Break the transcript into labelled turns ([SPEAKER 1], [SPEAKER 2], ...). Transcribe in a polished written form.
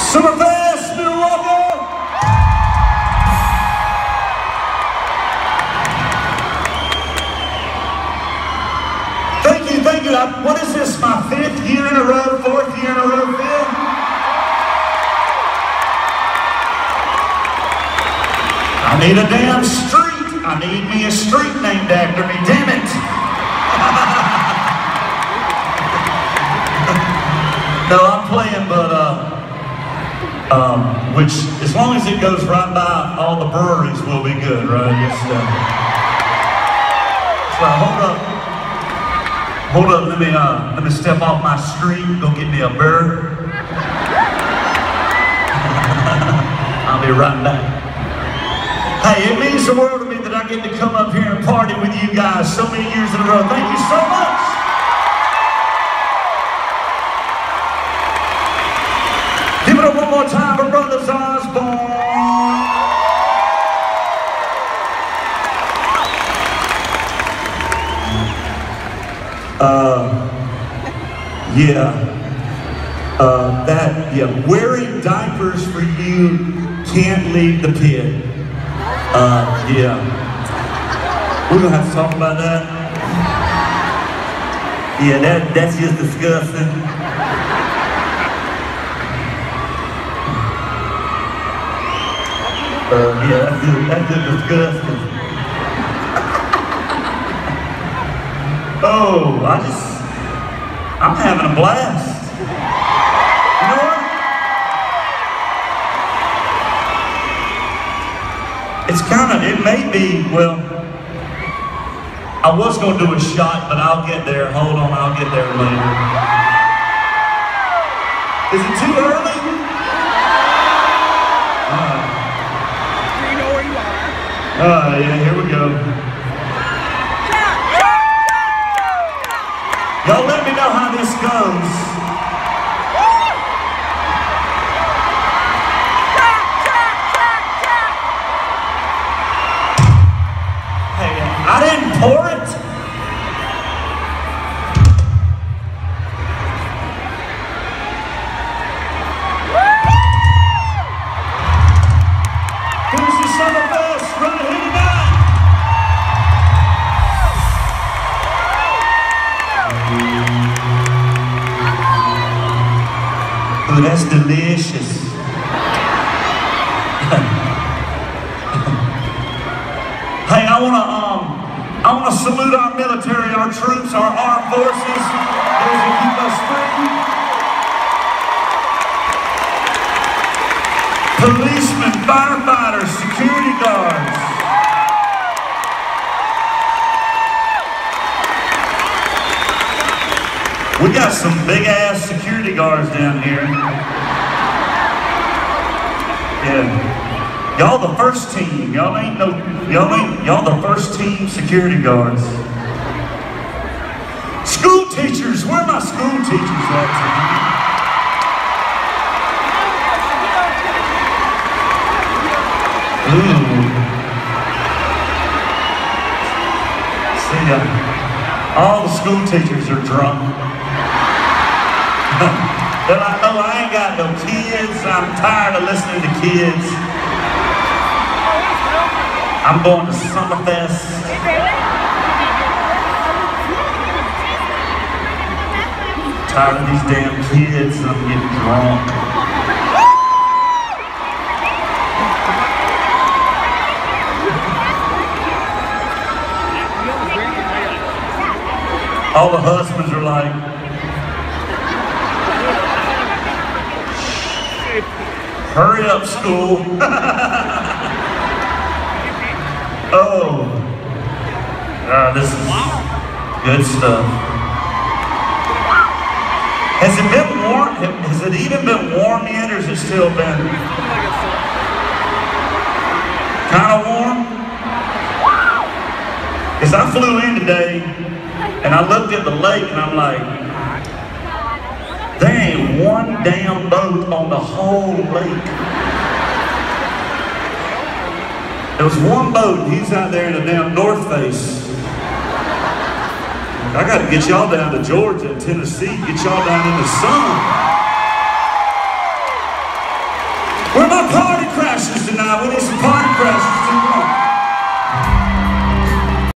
[SPEAKER 1] Summerfest, Milwaukee! Thank you, thank you. What is this, my 5th year in a row, 4th year in a row, 5th? I need a damn street. I need me a street named after me, damn it. No, I'm playing, but, which, as long as it goes right by all the breweries, will be good, right? Just, so hold up, let me step off my street, go get me a beer. I'll be right back. Hey, it means the world to me that I get to come up here and party with you guys so many years in a row. Thank you so much. Give it up one more time for Brothers Osborne. Wearing diapers for you can't leave the pit. We're gonna have to talk about that. Yeah, that's just disgusting. That's just disgusting. Oh, I'm having a blast. You know what? It may be, well, I was going to do a shot, but I'll get there. Hold on, I'll get there later. Is it too early?
[SPEAKER 2] You know where you are.
[SPEAKER 1] Yeah, here we go. Y'all let me know how this goes. I didn't pour it. Here's the Summerfest right here tonight. Ooh, that's delicious. Hey, I want to salute our military, our troops, our armed forces, those who keep us free. Policemen, firefighters, security guards. We got some big ass security guards down here. Yeah. Y'all the first team. Y'all the first team security guards. School teachers, where are my school teachers at tonight? Ooh. See, all the school teachers are drunk. They're like, oh, I ain't got no kids. I'm tired of listening to kids. I'm going to Summerfest. Tired of these damn kids. I'm getting drunk. All the husbands are like, hurry up, school. Oh, this is good stuff. Has it been warm? Has it even been warm yet, or has it still been kind of warm? Because I flew in today, and I looked at the lake, and I'm like, there ain't one damn boat on the whole lake. There was one boat, and he's out there in the damn North Face. I got to get y'all down to Georgia and Tennessee, get y'all down in the sun. party crashers tonight. We need some